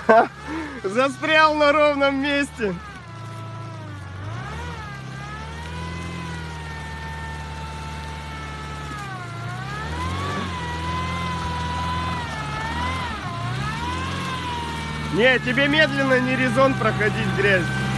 Застрял на ровном месте. Не, тебе медленно не резон проходить грязь.